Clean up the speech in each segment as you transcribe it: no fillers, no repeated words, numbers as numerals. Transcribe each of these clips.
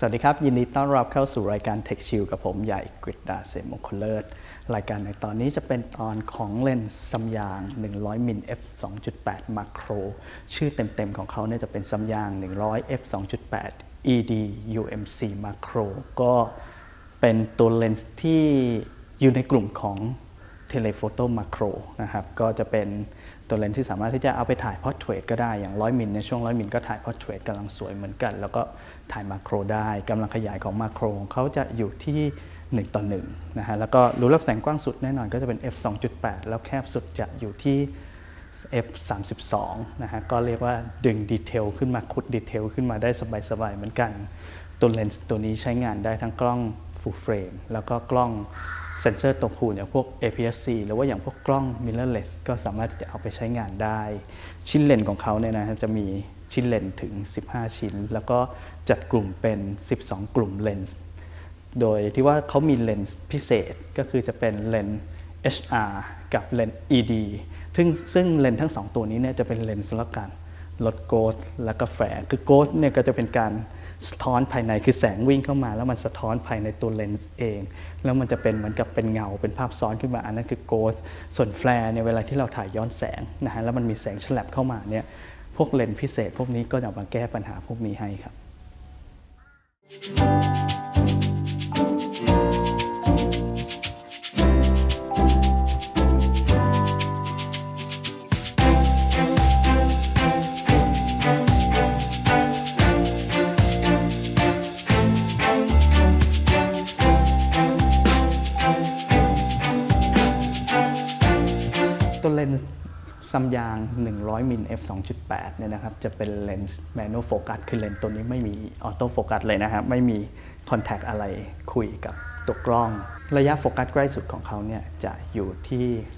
วัสดีครับยินดีต้อนรับเข้าสู่รายการ Tech Chill กับผมใหญ่กฤษดาเสมมงคลเลิศรายการในตอนนี้จะเป็นตอนของเลนส์ซัมยาง100 มิล f 2.8 Macro ชื่อเต็มๆของเขาเนี่ยจะเป็นซัมยาง100 f 2.8 ed UMC Macro ก็เป็นตัวเลนส์ที่อยู่ในกลุ่มของ Telephoto Macro นะครับก็จะเป็นตัวเลนส์ที่สามารถที่จะเอาไปถ่ายพอร์เทรตก็ได้อย่าง100 มิลในช่วง100 มิลก็ถ่ายพอร์เทรตกำลังสวยเหมือนกันแล้วก็ถ่ายมาโครได้กำลังขยายของมาโครของเขาจะอยู่ที่1:1นะฮะแล้วก็รูรับแสงกว้างสุดแน่นอนก็จะเป็น f 2.8 แล้วแคบสุดจะอยู่ที่ f 32นะฮะก็เรียกว่าดึงดีเทลขึ้นมาขุดดีเทลขึ้นมาได้สบายๆเหมือนกันตัวเลนส์ตัวนี้ใช้งานได้ทั้งกล้อง full frame แล้วก็กล้องเซนเซอร์ตัวคูอย่างพวก APS-C หรือว่าอย่างพวกกล้อง mirrorless ก็สามารถจะเอาไปใช้งานได้ชิ้นเลนส์ของเขาเนี่ยนะจะมีชิ้นเลนส์ถึง15ชิ้นแล้วก็จัดกลุ่มเป็น12กลุ่มเลนส์โดยที่ว่าเขามีเลนส์พิเศษก็คือจะเป็นเลนส์ HR กับเลนส์ ED ซึ่งเลนส์ทั้ง2ตัวนี้เนี่ยจะเป็นเลนส์สำหรับการลดโกสและก็แฝงคือโกสเนี่ยก็จะเป็นการสะท้อนภายในคือแสงวิ่งเข้ามาแล้วมันสะท้อนภายในตัวเลนส์เองแล้วมันจะเป็นเหมือนกับเป็นเงาเป็นภาพซ้อนขึ้นมาอันนั้นคือโกสส่วนแฟร์เนี่ยเวลาที่เราถ่ายย้อนแสงนะฮะแล้วมันมีแสงฉลับเข้ามาเนี่ยพวกเลนส์พิเศษพวกนี้ก็จะมาแก้ปัญหาพวกนี้ให้ครับตัวเลนส์ซัมยาง100 มิล f 2.8 เนี่ยนะครับจะเป็นเลนส์แมนนวลโฟกัสคือเลนส์ตัวนี้ไม่มีออโต้โฟกัสเลยนะครับไม่มีคอนแทคอะไรคุยกับตัวกล้องระยะโฟกัสใกล้สุดของเขาเนี่ยจะอยู่ที่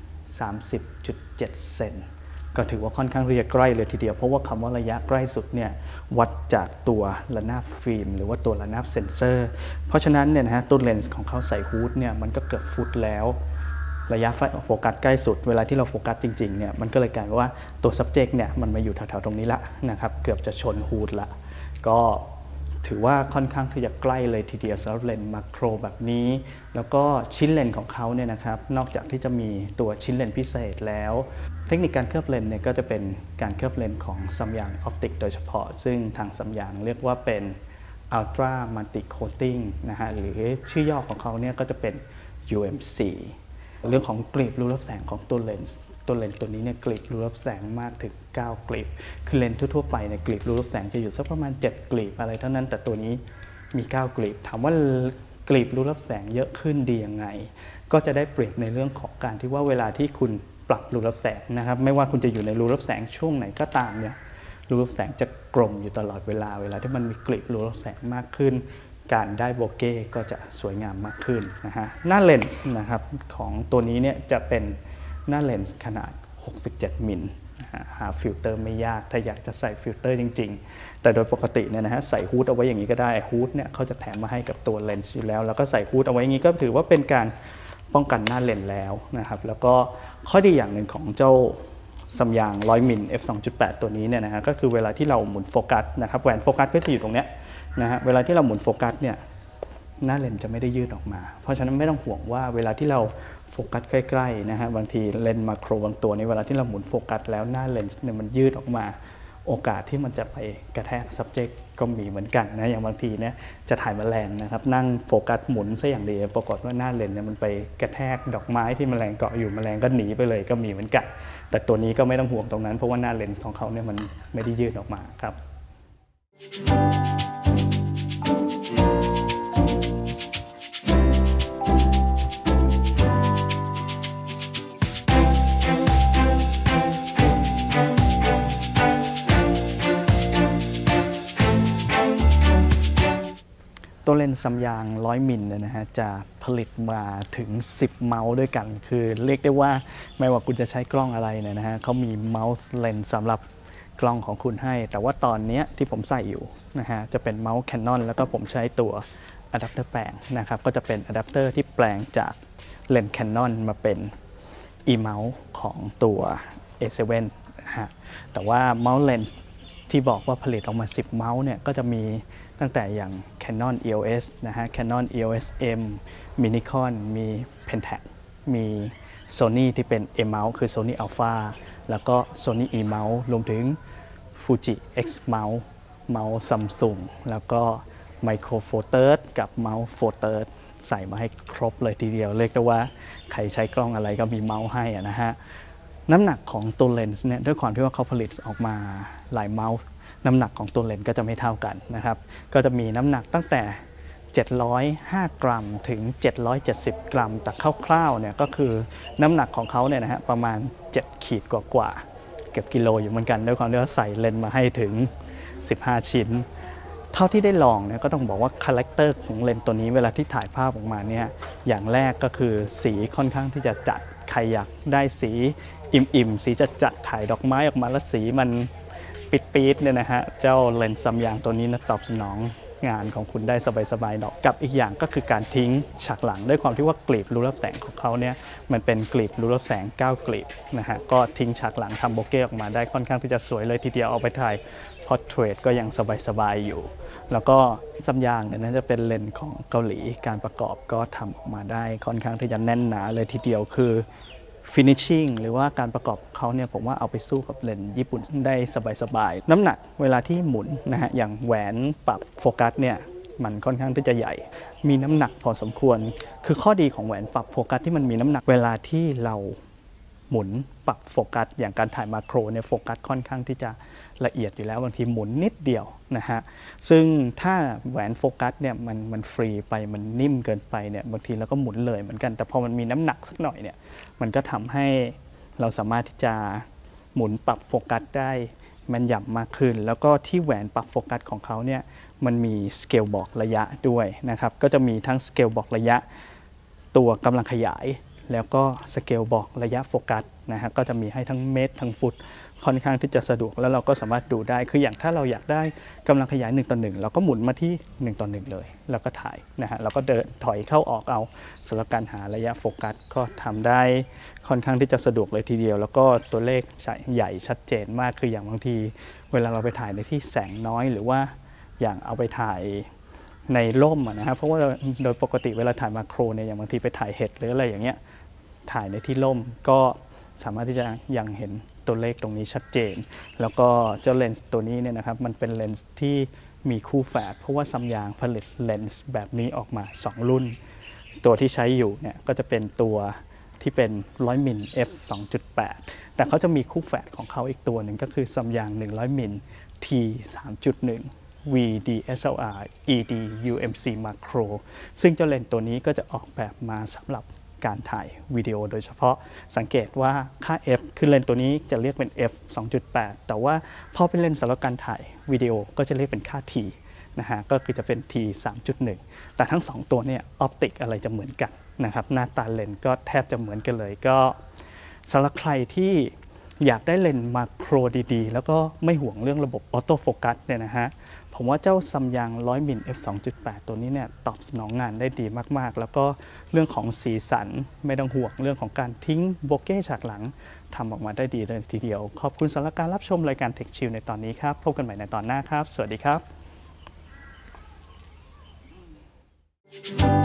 30.7 เซนก็ถือว่าค่อนข้างที่จะใกล้เลยทีเดียวเพราะว่าคำว่าระยะใกล้สุดเนี่ยวัดจากตัวระนาบฟิล์มหรือว่าตัวระนาบเซนเซอร์เพราะฉะนั้นเนี่ยนะฮะตัวเลนส์ของเขาใส่ฮูดเนี่ยมันก็เกือบฟุตแล้วระยะโฟกัสใกล้สุดเวลาที่เราโฟกัสจริงๆเนี่ยมันก็เลยกลายเป็นว่าตัว subject เนี่ยมันมาอยู่แถวๆตรงนี้ละนะครับเกือบจะชนฮูดละก็ถือว่าค่อนข้างที่จะใกล้เลยทีเดียวสำหรับเลนส์มาโครแบบนี้แล้วก็ชิ้นเลนส์ของเขาเนี่ยนะครับนอกจากที่จะมีตัวชิ้นเลนส์พิเศษแล้วเทคนิคการเคลือบเลนส์เนี่ยก็จะเป็นการเคลือบเลนส์ของซัมยางออปติกโดยเฉพาะซึ่งทางซัมยางเรียกว่าเป็น Ultra Multi Coating นะฮะหรือชื่อย่อของเขาเนี่ยก็จะเป็น UMCเรื่องของกลีบรูรับแสงของตัวเลนส์ตัวนี้เนี่ยกลีบรูรับแสงมากถึง9กลีบคือเลนส์ทั่วๆไปเนี่ยกลีบรูรับแสงจะอยู่สักประมาณ7กลีบอะไรเท่านั้นแต่ตัวนี้มี9กลีบถามว่ากลีบรูรับแสงเยอะขึ้นดียังไงก็จะได้เปรียบในเรื่องของการที่ว่าเวลาที่คุณปรับรูรับแสงนะครับไม่ว่าคุณจะอยู่ในรูรับแสงช่วงไหนก็ตามเนี่ยรูรับแสงจะกลมอยู่ตลอดเวลาที่มันมีกลีบรูรับแสงมากขึ้นการได้โบเก้ก็จะสวยงามมากขึ้นนะฮะหน้าเลนส์นะครับของตัวนี้เนี่ยจะเป็นหน้าเลนส์ขนาด67 มิลหาฟิลเตอร์ไม่ยากถ้าอยากจะใส่ฟิลเตอร์จริงๆแต่โดยปกติเนี่ยนะฮะใส่ฮูดเอาไว้อย่างนี้ก็ได้ฮูดเนี่ยเขาจะแถมมาให้กับตัวเลนส์อยู่แล้วก็ใส่ฮูดเอาไว้อย่างนี้ก็ถือว่าเป็นการป้องกันหน้าเลนส์แล้วนะครับแล้วก็ข้อดีอย่างหนึ่งของเจ้าซัมยาง100 มิล f 2.8 ตัวนี้เนี่ยนะฮะก็คือเวลาที่เราหมุนโฟกัสนะครับแหวนโฟกัสก็จะอยู่ตรงเนี้ยนะฮะเวลาที่เราหมุนโฟกัสเนี่ยหน้าเลนส์จะไม่ได้ยืดออกมาเพราะฉะนั้นไม่ต้องห่วงว่าเวลาที่เราโฟกัสใกล้ๆนะฮะบางทีเลนส์มาโครบางตัวในเวลาที่เราหมุนโฟกัสแล้วหน้าเลนส์เนี่ยมันยืดออกมาโอกาสที่มันจะไปกระแทก subject ก็มีเหมือนกันนะอย่างบางทีเนี่ยจะถ่ายแมลงนะครับนั่งโฟกัสหมุนซะอย่างเดียวปรากฏว่าหน้าเลนส์เนี่ยมันไปกระแทกดอกไม้ที่แมลงเกาะอยู่แมลงก็หนีไปเลยก็มีเหมือนกันแต่ตัวนี้ก็ไม่ต้องห่วงตรงนั้นเพราะว่าหน้าเลนส์ของเขาเนี่ยมันไม่ได้ยืดออกมาครับตัวเลนส์ซัมยาง100 มิลนะฮะจะผลิตมาถึง10เมาส์ด้วยกันคือเรียกได้ว่าไม่ว่าคุณจะใช้กล้องอะไรเนี่ยนะฮะเขามีเมาส์เลนส์สำหรับกล้องของคุณให้แต่ว่าตอนนี้ที่ผมใส่อยู่นะฮะจะเป็นเมาส์ Canon แล้วก็ผมใช้ตัวอะแดปเตอร์แปลงนะครับก็จะเป็นอะแดปเตอร์ที่แปลงจากเลนส์ Canon มาเป็น e-mouse ของตัว A7 นะฮะแต่ว่าเมาส์เลนส์ที่บอกว่าผลิตออกมา10เมาส์เนี่ยก็จะมีตั้งแต่อย่าง Canon EOS นะฮะ Canon EOS Mมี Nikon มี Pentax มี Sony ที่เป็น M Mount คือ Sony Alpha แล้วก็ Sony E Mount รวมถึง Fuji X Mount เมาส์ Samsung แล้วก็ Micro Four Thirds กับเมาส์ Four Thirds ใส่มาให้ครบเลยทีเดียวเรียกได้ว่าใครใช้กล้องอะไรก็มีเมาส์ให้นะฮะน้ำหนักของตัวเลนส์เนี่ยด้วยความที่ว่าเขาผลิตออกมาหลายเมาส์น้ำหนักของตัวเลนส์ก็จะไม่เท่ากันนะครับก็จะมีน้ำหนักตั้งแต่705 กรัมถึง770 กรัมแต่คร่าวๆเนี่ยก็คือน้ำหนักของเขาเนี่ยนะฮะประมาณ7ขีดกว่าๆเกือบกิโลอยู่เหมือนกันด้วยความที่ว่าใส่เลนส์มาให้ถึง15 ชิ้นเท่าที่ได้ลองเนี่ยก็ต้องบอกว่าคาแรคเตอร์ของเลนส์ตัวนี้เวลาที่ถ่ายภาพออกมาเนี่ยอย่างแรกก็คือสีค่อนข้างที่จะจัดใครอยากได้สีอิ่มๆสีจัดถ่ายดอกไม้ออกมาแล้วสีมันปี๊ดๆเนี่ยนะฮะเจ้าเลนส์ซัมยังตัวนี้นะตอบสนองงานของคุณได้สบายๆดอกกับอีกอย่างก็คือการทิ้งฉากหลังด้วยความที่ว่ากลีบรูรับแสงของเขาเนี่ยมันเป็นกลีบรูรับแสง9 กลีบนะฮะก็ทิ้งฉากหลังทำโบเก้ออกมาได้ค่อนข้างที่จะสวยเลยทีเดียวเอาไปถ่ายพอร์เทรตก็ยังสบายๆอยู่แล้วก็ซัมยังเนี่ยน่าจะเป็นเลนส์ของเกาหลีการประกอบก็ทำออกมาได้ค่อนข้างที่จะแน่นหนาเลยทีเดียวคือfinishing หรือว่าการประกอบเขาเนี่ยผมว่าเอาไปสู้กับเลนส์ญี่ปุ่นได้สบายๆน้ำหนักเวลาที่หมุนนะฮะอย่างแหวนปรับโฟกัสเนี่ยมันค่อนข้างที่จะใหญ่มีน้ำหนักพอสมควรคือข้อดีของแหวนปรับโฟกัสที่มันมีน้ำหนักเวลาที่เราหมุนปรับโฟกัสอย่างการถ่ายมาโครเนี่ยโฟกัสค่อนข้างที่จะละเอียดอยู่แล้วบางทีหมุนนิดเดียวนะฮะซึ่งถ้าแหวนโฟกัสเนี่ยมันฟรีไปมันนิ่มเกินไปเนี่ยบางทีเราก็หมุนเลยเหมือนกันแต่พอมันมีน้ำหนักสักหน่อยเนี่ยมันก็ทำให้เราสามารถที่จะหมุนปรับโฟกัสได้แม่นยำมากขึ้นแล้วก็ที่แหวนปรับโฟกัสของเขาเนี่ยมันมีสเกลบอกระยะด้วยนะครับก็จะมีทั้งสเกลบอกระยะตัวกำลังขยายแล้วก็สเกลบอกระยะโฟกัสนะฮะก็จะมีให้ทั้งเมตรทั้งฟุตค่อนข้างที่จะสะดวกแล้วเราก็สามารถดูได้คืออย่างถ้าเราอยากได้กำลังขยาย1:1เราก็หมุนมาที่1:1เลยแล้วก็ถ่ายนะฮะเราก็เดินถอยเข้าออกเอาสำหรับการหาระยะโฟกัสก็ทำได้ค่อนข้างที่จะสะดวกเลยทีเดียวแล้วก็ตัวเลขใหญ่ชัดเจนมากคืออย่างบางทีเวลาเราไปถ่ายในที่แสงน้อยหรือว่าอย่างเอาไปถ่ายในร่มนะครับเพราะว่าโดยปกติเวลาถ่ายมาโครเนี่ยอย่างบางทีไปถ่ายเห็ดหรืออะไรอย่างเงี้ยถ่ายในที่ร่มก็สามารถที่จะยังเห็นตัวเลขตรงนี้ชัดเจนแล้วก็เจ้าเลนส์ตัวนี้เนี่ยนะครับมันเป็นเลนส์ที่มีคู่แฝดเพราะว่าซัมยังผลิตเลนส์แบบนี้ออกมา2 รุ่นตัวที่ใช้อยู่เนี่ยก็จะเป็นตัวที่เป็น100 มิล f 2.8 แต่เขาจะมีคู่แฝดของเขาอีกตัวหนึ่งก็คือซัมยัง100 มิล t 3.1 V DSLR ED UMC Macro ซึ่งเจ้าเลนส์ตัวนี้ก็จะออกแบบมาสำหรับการถ่ายวิดีโอโดยเฉพาะสังเกตว่าค่า f คือเลนส์ตัวนี้จะเรียกเป็น f 2.8 แต่ว่าพอเป็นเลนส์สำหรับการถ่ายวิดีโอก็จะเรียกเป็นค่า t นะฮะก็คือจะเป็น t 3.1 แต่ทั้ง2ตัวเนี่ยออปติกอะไรจะเหมือนกันนะครับหน้าตาเลนส์ก็แทบจะเหมือนกันเลยก็สำหรับใครที่อยากได้เลนส์มาโครดีๆแล้วก็ไม่ห่วงเรื่องระบบออโต้โฟกัสเนี่ยนะฮะผมว่าเจ้าซัมยัง100 มิล f 2.8 ตัวนี้เนี่ยตอบสนองงานได้ดีมากๆแล้วก็เรื่องของสีสันไม่ต้องห่วงเรื่องของการทิ้งโบเก้ฉากหลังทำออกมาได้ดีเลยทีเดียวขอบคุณสำหรับการรับชมรายการ Tech Chill ในตอนนี้ครับพบกันใหม่ในตอนหน้าครับสวัสดีครับ